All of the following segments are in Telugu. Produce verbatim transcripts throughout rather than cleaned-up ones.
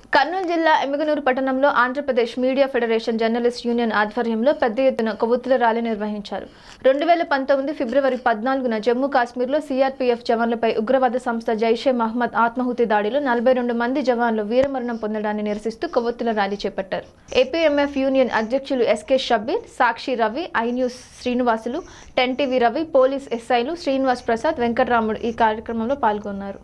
కర్నూలు జిల్లా ఎమ్మిగనూరు పట్టణంలో Andhra Pradesh media federation journalist union ఆధ్వర్యంలో పెద్ద ఎత్తున కొవ్వొత్తుల ర్యాలీ నిర్వహించారు. రెండు వేల పంతొమ్మిది ఫిబ్రవరి పద్నాలుగున జమ్మూ కాశ్మీర్లో సీఆర్పీఎఫ్ జవాన్లపై ఉగ్రవాద సంస్థ జైషే మహ్మద్ ఆత్మాహుతి దాడిలో నలభై రెండు మంది జవాన్లు వీరమరణం పొందడాన్ని నిరసిస్తూ కొవ్వొత్తుల ర్యాలీ చేపట్టారు. ఏపీఎంఎఫ్ యూనియన్ అధ్యక్షులు SK Shabbir, Sakshi Ravi, I news Srinivasulu, ten TV Ravi, police ఎస్ఐలు శ్రీనివాస్ ప్రసాద్, వెంకటరాముడు ఈ కార్యక్రమంలో పాల్గొన్నారు.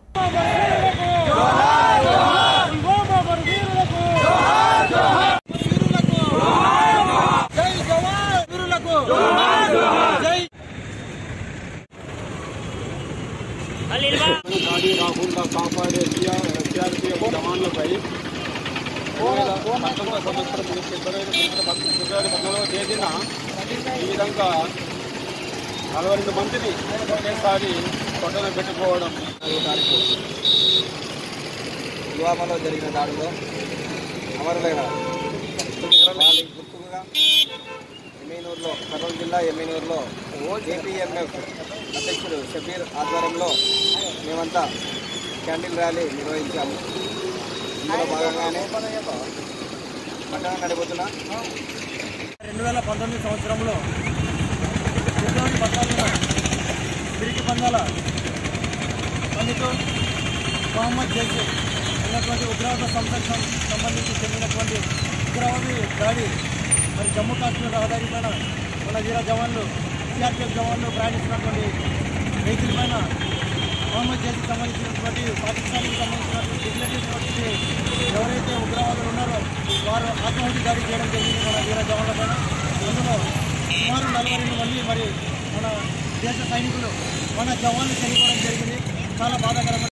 దాడి రాకుండా కాపాడే సిఆర్పీఎఫ్ జవాన్లపై పంతొమ్మిది సంవత్సరం ఫిబ్రవరి ఫిబ్రవరి పద్నాలుగవ తేదీన ఈ విధంగా నలభై రెండు మందిని ఒకేసారి పొట్టన పెట్టుకోవడం. పుల్వామాలో జరిగిన దాడిలో అమరులైన వాళ్ళ గుర్తుగా ఎమ్మిగనూరులో కర్నూలు జిల్లా ఎమ్మిగనూరులో ఏపీఎంఎఫ్ అధ్యక్షుడు షబీర్ ఆధ్వర్యంలో మేమంతా క్యాండిల్ ర్యాలీ నిర్వహించాము. ఇందులో భాగంగానే పట్టణం నడిపోతున్న రెండు వేల పంతొమ్మిది సంవత్సరంలో ఫిబ్రవరి పద్నాలుగున పిరికి పందాల అందుతో మహమ్మద్ జైషే ఉన్నటువంటి ఉగ్రవాద సంస్థకు సంబంధించి చెందినటువంటి ఉగ్రవాది దాడి మరి జమ్మూ కాశ్మీర్ రహదారి పైన మన వీర జవాన్లు సిఆర్పీఎఫ్ జవాన్లు ప్రయాణిస్తున్నటువంటి వెహికల్ పైన మహమ్మద్ జైషేకి సంబంధించినటువంటి పాకిస్తాన్కి సంబంధించినటువంటి డిగ్లరీస్ ఎవరైతే ఉగ్రవాదులు ఉన్నారో వారు ఆత్మాహుతి దాడి చేయడం జరిగింది మన వీర జవాన్ల పైన. అందులో సుమారు నలభై రెండు మంది మరి మన దేశ సైనికులు మన జవాన్లు చనిపోవడం జరిగింది. చాలా బాధాకరమైన